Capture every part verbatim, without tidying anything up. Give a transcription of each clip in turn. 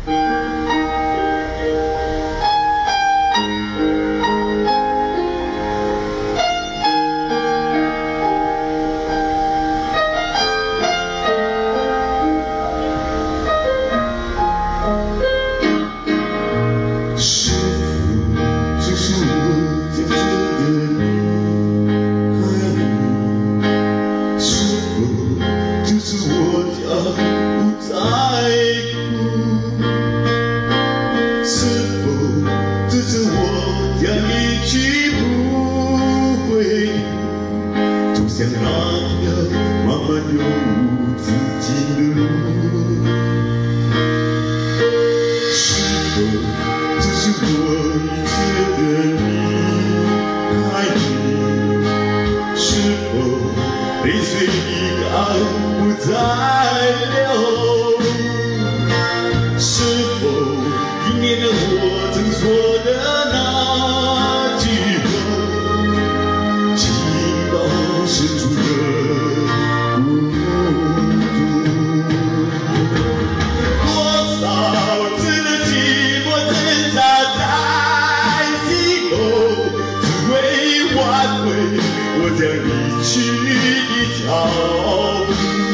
像那条漫漫永无止境的路，是否这是我一切的离开你？是否泪水已干不再流？是否一年的我曾说的那句话，情到深处的孤独？多少次的寂寞挣扎在心头，只为挽回我将离去的脚步。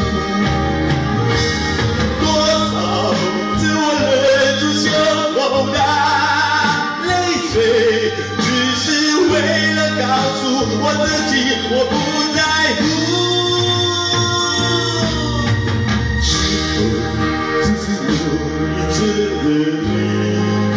多少次我忍住胸口的泪水，只是为了告诉我自己，我不在乎。是否这是我一切的离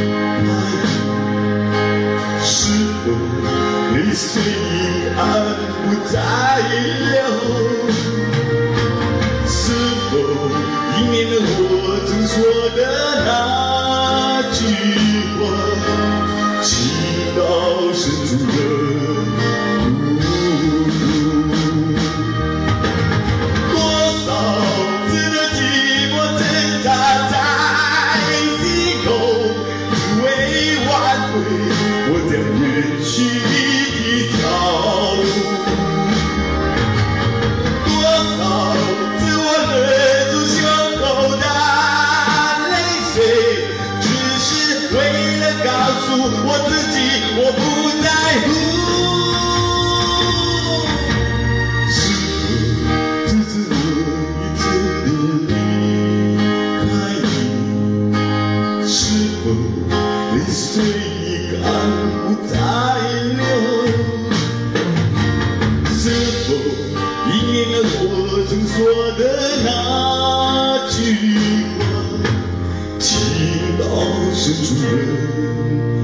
开？是否泪水已干不再流？是否一年的我曾说的那句话，情到深处的孤独？多少次的寂寞挣扎在心头，只为挽回我将远去的脚步。多少次我忍住胸口的泪水，只是为了告诉我自己，我不在乎。是否这是我一切的离开你？是否泪水已干不再流？是否一年的我曾说的那句话，情到深处的